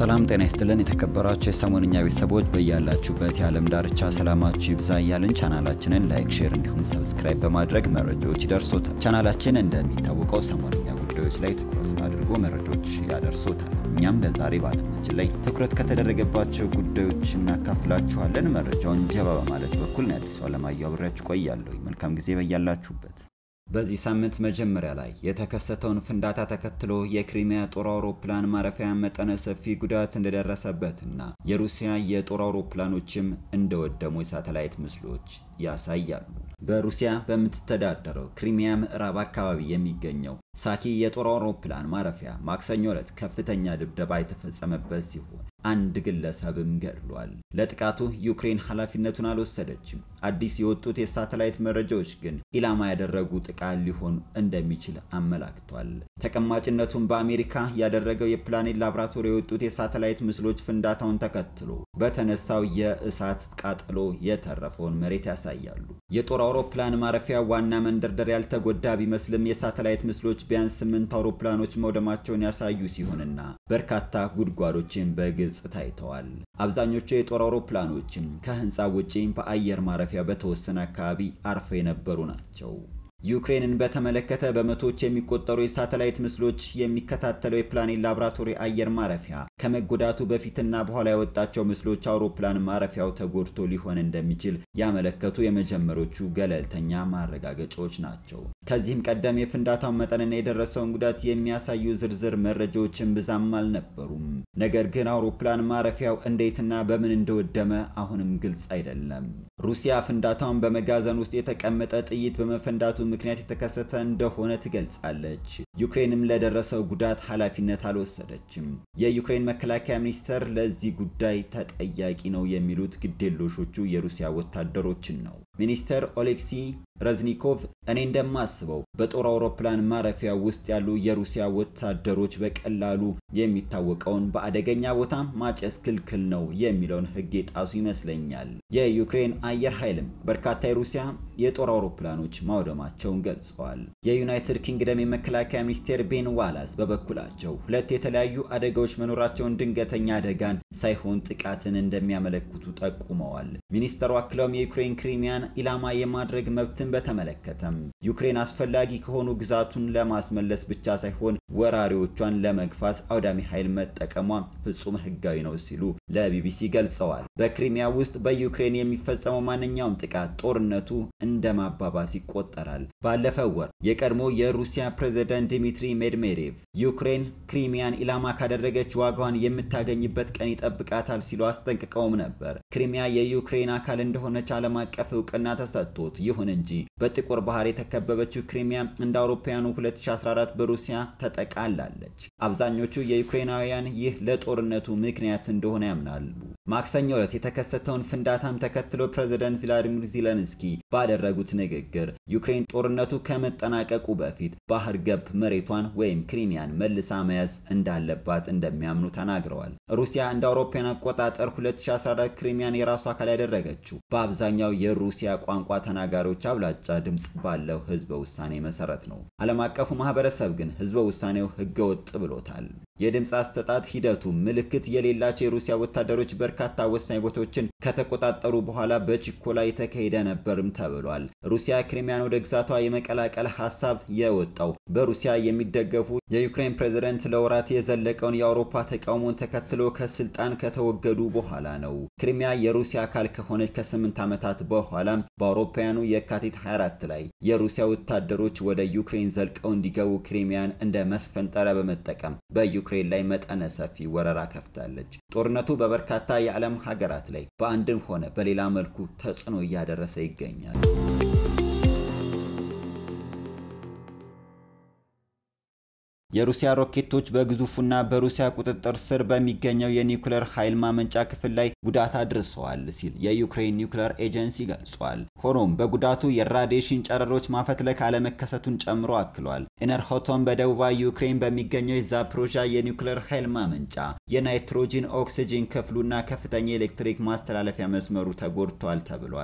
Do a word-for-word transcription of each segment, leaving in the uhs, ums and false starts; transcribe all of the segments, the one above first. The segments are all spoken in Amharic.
ሰላም ጤና ይስጥልን የተከበራችሁ የሰሞንኛ ቤተሰቦች በእያላችሁበት የዓለም ዳርቻ ሰላማችሁ ይብዛ እያልን ቻናላችንን ላይክ ሼር እንዲሁም ሰብስክራይብ በማድረግ መረጃዎች ይደርሶታል። ቻናላችን እንደሚታወቀው ሰሞንኛ ጉዳዮች ላይ ትኩረቱን አድርጎ መረጃዎች ያደርሶታል። እኛም ለዛሬ ባለማችን ላይ ትኩረት ከተደረገባቸው ጉዳዮች እናካፍላችኋለን። መረጃውን ጀባ በማለት በኩል አዲስ አለማየሁ አብራችሁ ቆያለሁ። መልካም ጊዜ በእያላችሁበት። በዚህ ሳምንት መጀመሪያ ላይ የተከሰተውን ፍንዳታ ተከትሎ የክሪሚያ ጦር አውሮፕላን ማረፊያ መጠነ ሰፊ ጉዳት እንደደረሰበትና የሩሲያ የጦር አውሮፕላኖችም እንደወደሙ የሳተላይት ምስሎች ያሳያሉ። በሩሲያ በምትተዳደረው ክሪሚያ ምዕራብ አካባቢ የሚገኘው ሳኪ የጦር አውሮፕላን ማረፊያ ማክሰኞ ዕለት ከፍተኛ ድብደባ የተፈጸመበት ሲሆን አንድ ግለሰብም ገድሏል። ለጥቃቱ ዩክሬን ኃላፊነቱን አልወሰደችም። አዲስ የወጡት የሳተላይት መረጃዎች ግን ኢላማ ያደረጉ ጥቃት ሊሆን እንደሚችል አመላክቷል። ተቀማጭነቱን በአሜሪካ ያደረገው የፕላኔት ላብራቶሪ የወጡት የሳተላይት ምስሎች ፍንዳታውን ተከትሎ በተነሳው የእሳት ቃጠሎ የተረፈውን መሬት ያሳያሉ። የጦር አውሮፕላን ማረፊያ ዋና መንደርደር ያልተጎዳ ቢመስልም የሳተላይት ምስሎች ቢያንስ ስምንት አውሮፕላኖች መውደማቸውን ያሳዩ ሲሆንና በርካታ ጉድጓዶችን በግልጽ ታይተዋል። አብዛኞቹ የጦር አውሮፕላኖችም ከህንጻ ውጪ በአየር ማረፊያ በተወሰነ አካባቢ አርፈው የነበሩ ናቸው። ዩክሬንን በተመለከተ በመቶዎች የሚቆጠሩ የሳተላይት ምስሎች የሚከታተለው የፕላኔት ላብራቶሪ አየር ማረፊያ ከመጎዳቱ በፊትና በኋላ ያወጣቸው ምስሎች አውሮፕላን ማረፊያው ተጎድቶ ሊሆን እንደሚችል ያመለከቱ የመጀመሪያዎቹ ገለልተኛ ማረጋገጫዎች ናቸው። ከዚህም ቀደም የፍንዳታው መጠንና የደረሰውን ጉዳት የሚያሳዩ ዝርዝር መረጃዎችን ብዛም አልነበሩም። ነገር ግን አውሮፕላን ማረፊያው እንዴትና በምን እንደወደመ አሁንም ግልጽ አይደለም። ሩሲያ ፍንዳታውን በመጋዘን ውስጥ የተቀመጠ ጥይት በመፈንዳቱ ምክንያት የተከሰተ እንደሆነ ትገልጻለች። ዩክሬንም ለደረሰው ጉዳት ኃላፊነት አልወሰደችም። የዩክሬን መከላከያ ሚኒስተር ለዚህ ጉዳይ ተጠያቂ ነው የሚሉት ግዴለሾቹ የሩሲያ ወታደሮችን ነው። ሚኒስተር ኦሌክሲ ረዝኒኮቭ እኔ እንደማስበው በጦር አውሮፕላን ማረፊያ ውስጥ ያሉ የሩሲያ ወታደሮች በቀላሉ የሚታወቀውን በአደገኛ ቦታ ማጨስ ክልክል ነው የሚለውን ሕግ የጣሱ ይመስለኛል። የዩክሬን አየር ኃይልም በርካታ የሩሲያ የጦር አውሮፕላኖች ማውደማቸውን ገልጸዋል። የዩናይትድ ኪንግደም የመከላከያ ሚኒስቴር ቤን ዋላስ በበኩላቸው ሁለት የተለያዩ አደጋዎች መኖራቸውን ድንገተኛ አደጋን ሳይሆን ጥቃትን እንደሚያመለክቱ ጠቁመዋል። ሚኒስተሩ አክለውም የዩክሬን ክሪሚያን ኢላማ የማድረግ መብትን በተመለከተም ዩክሬን አስፈላጊ ከሆኑ ግዛቱን ለማስመለስ ብቻ ሳይሆን ወራሪዎቿን ለመግፋት አውዳሚ ኃይል መጠቀሟ ፍጹም ህጋዊ ነው ሲሉ ለቢቢሲ ገልጸዋል። በክሪሚያ ውስጥ በዩክሬን የሚፈጸመው ማንኛውም ጥቃት ጦርነቱ እንደማባባስ ይቆጠራል። ባለፈው ወር የቀድሞ የሩሲያ ፕሬዝዳንት ዲሚትሪ ሜድቬዴቭ ዩክሬን ክሪሚያን ኢላማ ካደረገች ዋጋዋን የምታገኝበት ቀን ይጠብቃታል ሲሉ አስጠንቅቀውም ነበር። ክሪሚያ የዩክሬን አካል እንደሆነች ዓለም አቀፍ እውቅና ተሰጥቶት ይሁን እንጂ በጥቁር ባህር የተከበበችው ክሪሚያ እንደ አውሮፓውያኑ ሁለት ሺህ አስራ አራት በሩሲያ ተጠቃላለች። አብዛኞቹ የዩክሬናውያን ይህ ለጦርነቱ ምክንያት እንደሆነ ያምናሉ። ማክሰኞ ዕለት የተከሰተውን ፍንዳታም ተከትሎ ፕሬዝዳንት ቭላዲሚር ዜሌንስኪ ባደረጉት ንግግር ዩክሬን ጦርነቱ ከመጠናቀቁ በፊት ባህር ገብ መሬቷን ወይም ክሪሚያን መልሳ መያዝ እንዳለባት እንደሚያምኑ ተናግረዋል። ሩሲያ እንደ አውሮፓውያን አቆጣጠር ሁለት ሺህ አስራ አራት ክሪሚያን የራሷ አካል ያደረገችው በአብዛኛው የሩሲያ ቋንቋ ተናጋሪዎች አብላጫ ድምጽ ባለው ህዝበ ውሳኔ መሰረት ነው። ዓለም አቀፉ ማህበረሰብ ግን ህዝበ ውሳኔው ህገወጥ ብሎታል። የድምጽ አሰጣጥ ሂደቱ ምልክት የሌላቸው የሩሲያ ወታደሮች በርካታ ወሳኝ ቦታዎችን ከተቆጣጠሩ በኋላ በችኮላ የተካሄደ ነበርም ተብሏል። ሩሲያ ክሪሚያን ወደ ግዛቷ የመቀላቀል ሐሳብ የወጣው በሩሲያ የሚደገፉ የዩክሬን ፕሬዝዳንት ለወራት የዘለቀውን የአውሮፓ ተቃውሞን ተከትሎ ከስልጣን ከተወገዱ በኋላ ነው። ክሪሚያ የሩሲያ አካል ከሆነች ከስምንት ዓመታት በኋላ በአውሮፓውያኑ የካቲት ሃያ አራት ላይ የሩሲያ ወታደሮች ወደ ዩክሬን ዘልቀው እንዲገቡ ክሪሚያን እንደ መስፈንጠሪያ በመጠቀም በዩክሬን ላይ መጠነ ሰፊ ወረራ ከፍታለች። ጦርነቱ በበርካታ የዓለም ሀገራት ላይ በአንድም ሆነ በሌላ መልኩ ተጽዕኖ እያደረሰ ይገኛል። የሩሲያ ሮኬቶች በግዙፉና በሩሲያ ቁጥጥር ስር በሚገኘው የኒውክሌር ኃይል ማመንጫ ክፍል ላይ ጉዳት አድርሰዋል ሲል የዩክሬን ኒውክሌር ኤጀንሲ ገልጿል። ሆኖም በጉዳቱ የራዲዬሽን ጨረሮች ማፈትለክ አለመከሰቱን ጨምሮ አክሏል። ኢነርሆቶም በደቡባዊ ዩክሬን በሚገኘው የዛፖሮዥያ የኒውክሌር ኃይል ማመንጫ የናይትሮጂን ኦክሲጅን ክፍሉና ከፍተኛ ኤሌክትሪክ ማስተላለፊያ መስመሩ ተጎድቷል ተብሏል።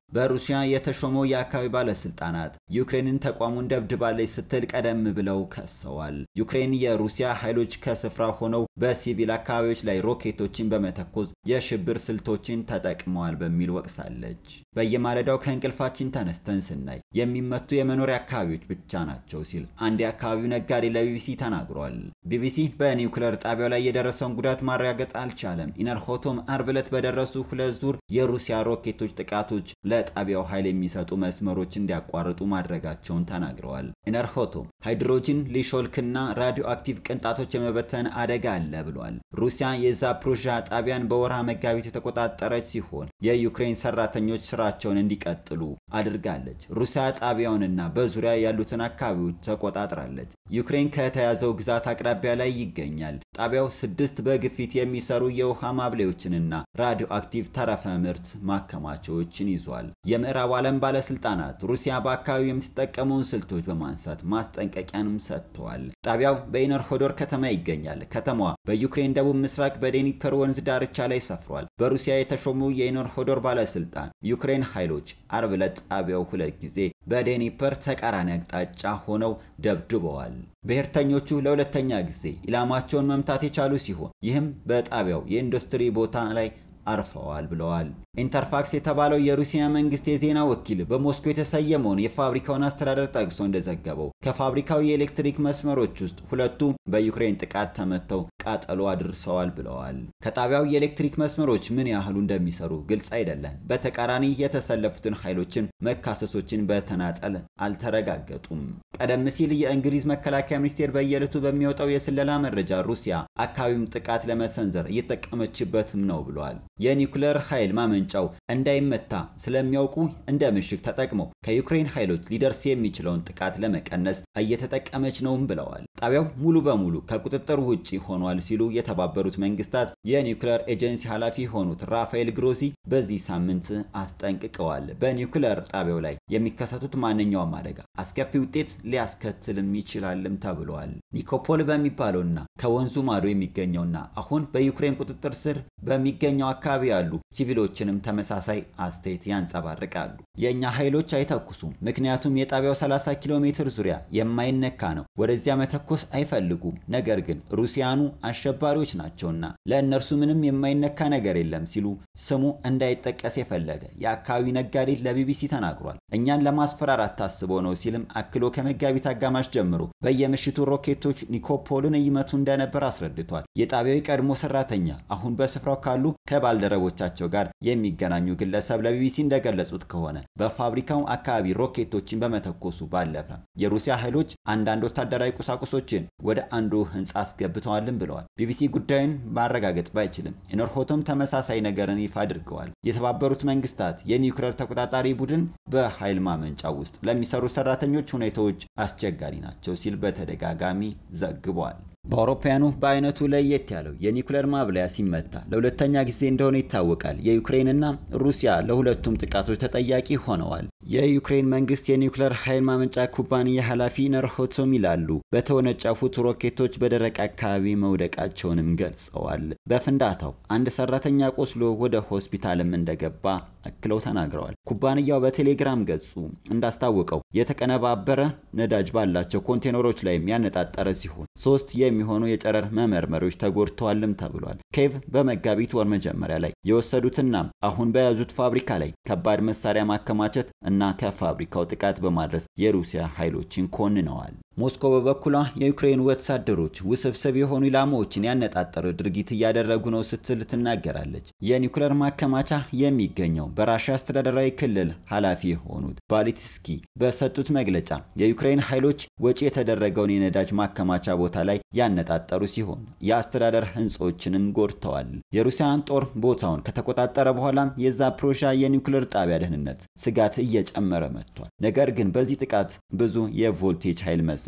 በሩሲያ የተሾመው የአካባቢ ባለስልጣናት ዩክሬንን ተቋሙን ደብድባለች ስትል ቀደም ብለው ከሰዋል። ዩክሬን የሩሲያ ኃይሎች ከስፍራ ሆነው በሲቪል አካባቢዎች ላይ ሮኬቶችን በመተኮስ የሽብር ስልቶችን ተጠቅመዋል በሚል ወቅሳለች። በየማለዳው ከእንቅልፋችን ተነስተን ስናይ የሚመቱ የመኖሪያ አካባቢዎች ብቻ ናቸው ሲል አንድ የአካባቢው ነጋዴ ለቢቢሲ ተናግሯል። ቢቢሲ በኒውክሌር ጣቢያው ላይ የደረሰውን ጉዳት ማረጋገጥ አልቻለም። ኢነርሆቶም አርብ ዕለት በደረሱ ሁለት ዙር የሩሲያ ሮኬቶች ጥቃቶች ለጣቢያው ኃይል የሚሰጡ መስመሮች እንዲያቋርጡ ማድረጋቸውን ተናግረዋል። ኢነርሆቶም ሃይድሮጂን ሊሾልክና ራዲዮ አክቲቭ ቅንጣቶች የመበተን አደጋ አለ ብሏል። ሩሲያ የዛፕሮዥያ ጣቢያን በወርሃ መጋቢት የተቆጣጠረች ሲሆን የዩክሬን ሰራተኞች ስራቸውን እንዲቀጥሉ አድርጋለች። ሩሲያ ጣቢያውንና በዙሪያ ያሉትን አካባቢዎች ተቆጣጥራለች። ዩክሬን ከተያዘው ግዛት አቅራቢያ ላይ ይገኛል። ጣቢያው ስድስት በግፊት የሚሰሩ የውሃ ማብለዮችንና ራዲዮ አክቲቭ ተረፈ ምርት ማከማቻዎችን ይዟል። የምዕራብ ዓለም ባለስልጣናት ሩሲያ በአካባቢው የምትጠቀመውን ስልቶች በማንሳት ማስጠንቀቂያንም ሰጥተዋል። ጣቢያው በኢነርሆዶር ከተማ ይገኛል። ከተማዋ በዩክሬን ደቡብ ምስራቅ በዴኒፐር ወንዝ ዳርቻ ላይ ሰፍሯል። በሩሲያ የተሾመው የኢነርሆዶር ባለስልጣን ዩክሬን ኃይሎች አርብ ዕለት ጣቢያው ሁለት ጊዜ በዴኒፐር ተቃራኒ አቅጣጫ ሆነው ደብድበዋል። ብሔርተኞቹ ለሁለተኛ ጊዜ ኢላማቸውን መምታት የቻሉ ሲሆን ይህም በጣቢያው የኢንዱስትሪ ቦታ ላይ አርፈዋል ብለዋል። ኢንተርፋክስ የተባለው የሩሲያ መንግስት የዜና ወኪል በሞስኮ የተሰየመውን የፋብሪካውን አስተዳደር ጠቅሶ እንደዘገበው ከፋብሪካው የኤሌክትሪክ መስመሮች ውስጥ ሁለቱ በዩክሬን ጥቃት ተመተው ቃጠሎ አድርሰዋል ብለዋል። ከጣቢያው የኤሌክትሪክ መስመሮች ምን ያህሉ እንደሚሰሩ ግልጽ አይደለም። በተቃራኒ የተሰለፉትን ኃይሎችን መካሰሶችን በተናጠል አልተረጋገጡም። ቀደም ሲል የእንግሊዝ መከላከያ ሚኒስቴር በየዕለቱ በሚወጣው የስለላ መረጃ ሩሲያ አካባቢውን ጥቃት ለመሰንዘር እየተጠቀመችበትም ነው ብሏል። የኒውክሌር ኃይል ማመንጫው እንዳይመታ ስለሚያውቁ እንደ ምሽግ ተጠቅመው ከዩክሬን ኃይሎች ሊደርስ የሚችለውን ጥቃት ለመቀነስ እየተጠቀመች ነውም ብለዋል። ጣቢያው ሙሉ በሙሉ ከቁጥጥር ውጪ ሆኗል ሲሉ የተባበሩት መንግስታት የኒውክሌር ኤጀንሲ ኃላፊ ሆኑት ራፋኤል ግሮሲ በዚህ ሳምንት አስጠንቅቀዋል። በኒውክሌር ጣቢያው ላይ የሚከሰቱት ማንኛውም አደጋ አስከፊ ውጤት ሊያስከትልም ይችላልም ተብሏል። ኒኮፖል በሚባለውና ከወንዙ ማዶ የሚገኘውና አሁን በዩክሬን ቁጥጥር ስር በሚገኘው አካባቢ ያሉ ሲቪሎችንም ተመሳሳይ አስተያየት ያንጸባርቃሉ። የኛ ኃይሎች አይተኩሱም፣ ምክንያቱም የጣቢያው ሰላሳ ኪሎ ሜትር ዙሪያ የማይነካ ነው። ወደዚያ መተኮስ አይፈልጉም። ነገር ግን ሩሲያኑ አሸባሪዎች ናቸውና ለእነርሱ ምንም የማይነካ ነገር የለም ሲሉ ስሙ እንዳይጠቀስ የፈለገ የአካባቢ ነጋዴ ለቢቢሲ ተናግሯል። እኛን ለማስፈራራት ታስቦ ነው ሲልም አክሎ ከመጋቢት አጋማሽ ጀምሮ በየምሽቱ ሮኬቶች ኒኮፖልን ይመቱ እንደነበር አስረድቷል። የጣቢያው ቀድሞ ሰራተኛ አሁን በስፍራው ካሉ ከባልደረቦቻቸው ጋር የሚገናኙ ግለሰብ ለቢቢሲ እንደገለጹት ከሆነ በፋብሪካው አካባቢ ሮኬቶችን በመተኮሱ ባለፈ የሩሲያ ኃይሎች አንዳንድ ወታደራዊ ቁሳቁሶችን ወደ አንዱ ህንጻ አስገብተዋልም ብለዋል። ቢቢሲ ጉዳዩን ማረጋገጥ ባይችልም ኢነርሆቶም ተመሳሳይ ነገርን ይፋ አድርገዋል። የተባበሩት መንግስታት የኒውክሌር ተቆጣጣሪ ቡድን በኃይል ማመንጫ ውስጥ ለሚሰሩ ሰራተኞች ሁኔታዎች አስቸጋሪ ናቸው ሲል በተደጋጋሚ ዘግቧል። በአውሮፓውያኑ በአይነቱ ለየት ያለው የኒውክሌር ማብለያ ሲመታ ለሁለተኛ ጊዜ እንደሆነ ይታወቃል። የዩክሬንና ሩሲያ ለሁለቱም ጥቃቶች ተጠያቂ ሆነዋል። የዩክሬን መንግስት የኒውክሌር ኃይል ማመንጫ ኩባንያ ኃላፊ ኢነርሆቶም ይላሉ በተወነጨፉት ሮኬቶች በደረቅ አካባቢ መውደቃቸውንም ገልጸዋል። በፍንዳታው አንድ ሰራተኛ ቆስሎ ወደ ሆስፒታልም እንደገባ አክለው ተናግረዋል። ኩባንያው በቴሌግራም ገጹ እንዳስታወቀው የተቀነባበረ ነዳጅ ባላቸው ኮንቴነሮች ላይ ያነጣጠረ ሲሆን ሶስት የሚሆኑ የጨረር መመርመሪያዎች ተጎድተዋልም ተብሏል። ኬቭ በመጋቢት ወር መጀመሪያ ላይ የወሰዱትና አሁን በያዙት ፋብሪካ ላይ ከባድ መሳሪያ ማከማቸት እና ከፋብሪካው ጥቃት በማድረስ የሩሲያ ኃይሎችን ኮንነዋል። ሞስኮ በበኩሏ የዩክሬን ወታደሮች ውስብስብ የሆኑ ኢላማዎችን ያነጣጠረ ድርጊት እያደረጉ ነው ስትል ትናገራለች። የኒውክሌር ማከማቻ የሚገኘው በራሽያ አስተዳደራዊ ክልል ኃላፊ የሆኑት ባሊትስኪ በሰጡት መግለጫ የዩክሬን ኃይሎች ወጪ የተደረገውን የነዳጅ ማከማቻ ቦታ ላይ ያነጣጠሩ ሲሆን የአስተዳደር ህንጾችንም ጎድተዋል። የሩሲያን ጦር ቦታውን ከተቆጣጠረ በኋላ የዛፕሮዥያ የኒውክሌር ጣቢያ ደህንነት ስጋት እየጨመረ መጥቷል። ነገር ግን በዚህ ጥቃት ብዙ የቮልቴጅ ኃይል መስመር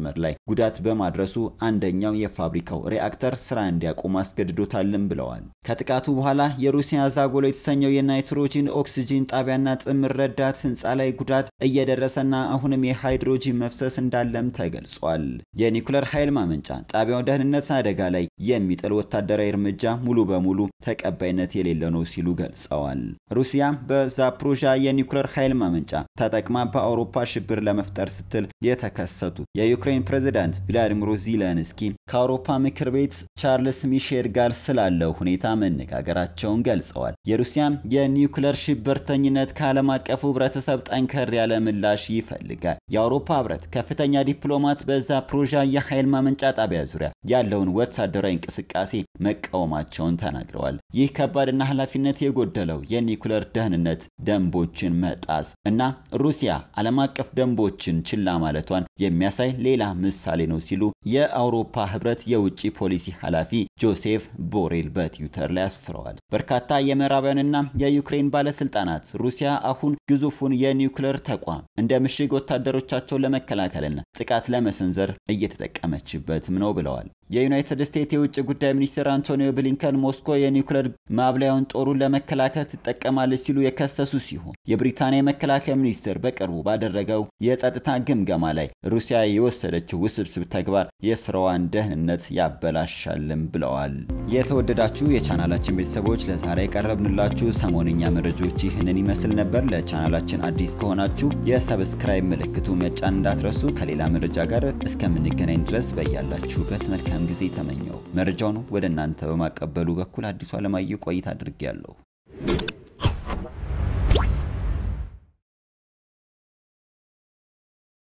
መስመር ላይ ጉዳት በማድረሱ አንደኛው የፋብሪካው ሪአክተር ስራ እንዲያቆም አስገድዶታልም ብለዋል። ከጥቃቱ በኋላ የሩሲያ ዛጎሎ የተሰኘው የናይትሮጂን ኦክሲጂን ጣቢያና ጥምር ረዳት ህንጻ ላይ ጉዳት እየደረሰና አሁንም የሃይድሮጂን መፍሰስ እንዳለም ተገልጿል። የኒኩለር ኃይል ማመንጫ ጣቢያው ደህንነት አደጋ ላይ የሚጥል ወታደራዊ እርምጃ ሙሉ በሙሉ ተቀባይነት የሌለው ነው ሲሉ ገልጸዋል። ሩሲያ በዛፕሮዣ የኒኩለር ኃይል ማመንጫ ተጠቅማ በአውሮፓ ሽብር ለመፍጠር ስትል የተከሰቱ የዩክሬን ፕሬዝዳንት ቭላዲሚር ዜሌንስኪ ከአውሮፓ ምክር ቤት ቻርልስ ሚሼል ጋር ስላለው ሁኔታ መነጋገራቸውን ገልጸዋል። የሩሲያ የኒኩለር ሽብርተኝነት ከዓለም አቀፉ ህብረተሰብ ጠንከር ያለ ምላሽ ይፈልጋል። የአውሮፓ ህብረት ከፍተኛ ዲፕሎማት በዛፕሮዣ የኃይል ማመንጫ ጣቢያ ዙሪያ ያለውን ወታደራዊ እንቅስቃሴ መቃወማቸውን ተናግረዋል። ይህ ከባድና ኃላፊነት የጎደለው የኒኩለር ደህንነት ደንቦችን መጣስ እና ሩሲያ ዓለም አቀፍ ደንቦችን ችላ ማለቷን የሚያሳይ ሌላ ምሳሌ ነው ሲሉ የአውሮፓ ህብረት የውጭ ፖሊሲ ኃላፊ ጆሴፍ ቦሬል በትዊተር ላይ አስፍረዋል። በርካታ የምዕራባውያንና የዩክሬን ባለስልጣናት ሩሲያ አሁን ግዙፉን የኒኩለር ተቋም እንደ ምሽግ ወታደሮቻቸውን ለመከላከልና ጥቃት ለመሰንዘር እየተጠቀመችበትም ነው ብለዋል። የዩናይትድ ስቴትስ የውጭ ጉዳይ ሚኒስትር አንቶኒዮ ብሊንከን ሞስኮ የኒኩለር ማብላያውን ጦሩን ለመከላከል ትጠቀማለች ሲሉ የከሰሱ ሲሆን የብሪታንያ የመከላከያ ሚኒስትር በቅርቡ ባደረገው የጸጥታ ግምገማ ላይ ሩሲያ የወሰደችው ውስብስብ ተግባር የስራዋን ደህንነት ያበላሻልም ብለዋል። የተወደዳችሁ የቻናላችን ቤተሰቦች ለዛሬ ያቀረብንላችሁ ሰሞንኛ መረጃዎች ይህንን ይመስል ነበር። ለቻናላችን አዲስ ከሆናችሁ የሰብስክራይብ ምልክቱ መጫን እንዳትረሱ። ከሌላ መረጃ ጋር እስከምንገናኝ ድረስ በያላችሁበት መልካም ጊዜ ተመኘው። መረጃውን ወደ እናንተ በማቀበሉ በኩል አዲሱ አለማየሁ ቆይታ አድርጌያለሁ።